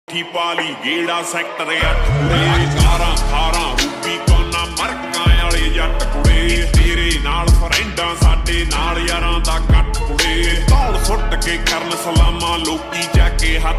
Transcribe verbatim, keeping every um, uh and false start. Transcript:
की पाली गेड़ा सैक्टर अठ कुड़े कारां थारां रूपी कोना मरकां वाले जट कुड़े तेरे नाल फ्रेंडां साडे नाल यारां दा कट कुड़े धौल सुट के करन सलामां लोकी जाके हथ